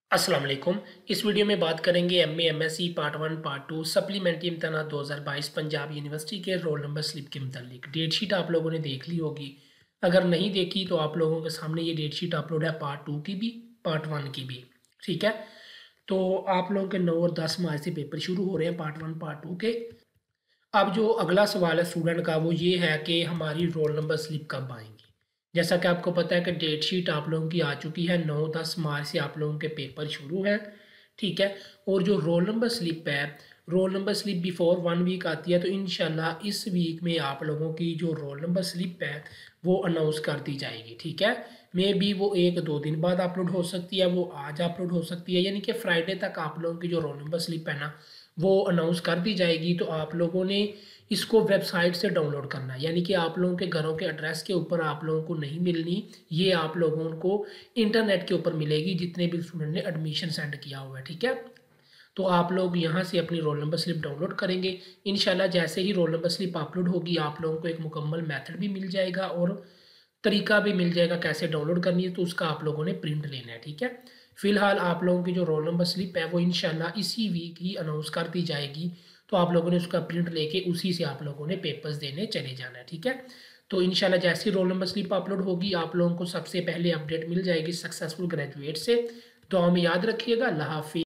अस्सलाम वालेकुम। इस वीडियो में बात करेंगे MA MSc part 1 part 2 supplementary इम्तहानात 2022 पंजाब यूनिवर्सिटी के रोल नंबर स्लिप के मुतालिक। डेट शीट आप लोगों ने देख ली होगी। अगर नहीं देखी तो आप लोगों के सामने ये डेट शीट अपलोड है पार्ट 2 की भी, पार्ट 1 की भी। ठीक है, तो आप लोगों के 9 और 10 मार्च से पेपर शुरू हो रहे हैं पार्ट 1 पार्ट 2 के। अब जो अगला सवाल है स्टूडेंट का वो ये है कि हमारी रोल नंबर स्लिप कब आएंगी। जैसा कि आपको पता है कि डेट शीट आप लोगों की आ चुकी है, 9-10 मार्च से आप लोगों के पेपर शुरू हैं। ठीक है, और जो रोल नंबर स्लिप है, roll number slip before 1 week आती है, तो इंशाल्लाह इस वीक में आप लोगों की जो रोल नंबर स्लिप है वो अनाउंस कर दी जाएगी। ठीक है, मे बी वो 1-2 दिन बाद अपलोड हो सकती है, वो आज अपलोड हो सकती है, यानी कि फ्राइडे तक आप लोगों की जो रोल नंबर स्लिप है ना वो अनाउंस कर दी जाएगी। तो आप लोगों ने इसको वेबसाइट से डाउनलोड करना है, यानी कि आप लोगों के घरों के एड्रेस के ऊपर आप लोगों को नहीं मिलनी, ये आप लोगों को इंटरनेट के ऊपर मिलेगी जितने भी स्टूडेंट ने एडमिशन सेंड किया हुआ है। ठीक है, तो आप लोग यहाँ से अपनी रोल नंबर स्लिप डाउनलोड करेंगे। इंशाल्लाह जैसे ही रोल नंबर स्लिप अपलोड होगी आप लोगों को एक मुकम्मल मेथड भी मिल जाएगा और तरीका भी मिल जाएगा कैसे डाउनलोड करनी है, तो उसका आप लोगों ने प्रिंट लेना है। ठीक है, फिलहाल आप लोगों की जो रोल नंबर स्लिप है वो इंशाल्लाह इसी वीक ही अनाउंस कर दी जाएगी, तो आप लोगों ने उसका प्रिंट लेके उसी से आप लोगों ने पेपर्स देने चले जाना है। ठीक है, तो इंशाल्लाह जैसी रोल नंबर स्लिप अपलोड होगी आप लोगों को सबसे पहले अपडेट मिल जाएगी सक्सेसफुल ग्रेजुएट से। तो हमें याद रखिएगा। अल्लाह हाफिज़।